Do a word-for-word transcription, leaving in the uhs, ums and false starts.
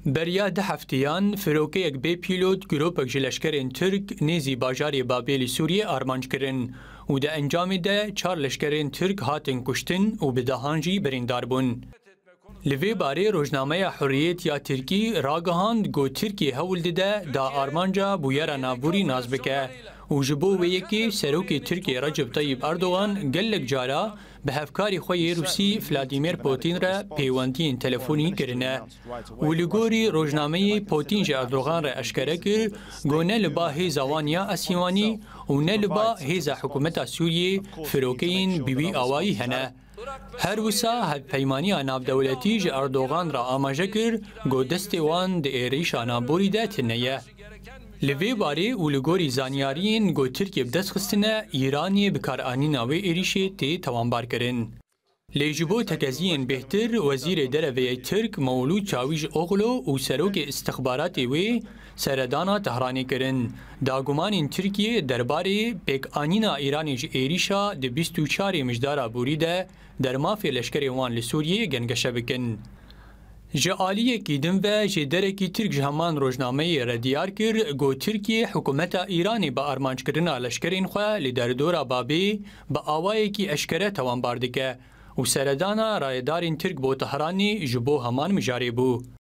بریا ده هفتیان فروکیک بی پیلوت گروپک جلشکرین ترک نیزی باجاری بابلی سوریه آرمانج کرن و ده انجام ده چار لشکرین ترک هاتن کشتن و بدهانجی بریندار بون. لوی باره روزنامه حریت یا ترکی راگهاند گو ترکی هول ده دا آرمانجا بویرا نابوری نازبکه و جبو ویکی سروکی ترکی رجب طیب اردوغان گلک جارا به هفکاری خوی روسی فلادیمیر پوتین را پیوندین تلفونی کرنه و لگوری روزنامه پوتین جا اردوغان را اشکره کر گو نه لبا هیزا وانیا اسیوانی و نه لبا هیزا حکومت سوریه فروکین بیوی آوائی هنه. هر وسا هد پیمانی ناف دولتی جا اردوغان را آماجه کر گو دست وان ده ایریش آنابوری ده تنیه. لوی باره و لگوری زانیارین گو ترکی بدست خستنه ایرانی بکار آنینا و ایریشه تی توانبار کرن. لیجبو تکزین بهتر وزیر دروی ترک مولود چاویج اغلو و سروک استخباراتی وی سردانا تهرانی کرن. داگومانین ترکیه درباره پیک آنینا ایرانی ج ایریشا ده بیست و چهار مجدارا بوری ده در مافی لشکر وان لسوریه گنگشه بکن. جعالیه کیدن و جدره کی ترک جهمان روزنامه ردیار کر گو ترکیه حکومت ایرانی با ارمانج کرنا لشکرین خواه لیدر دورا بابی با آوائه کی اشکره توان باردکه و سردانا رایدارین ترک بو تهرانی جبو همان مجاری بو.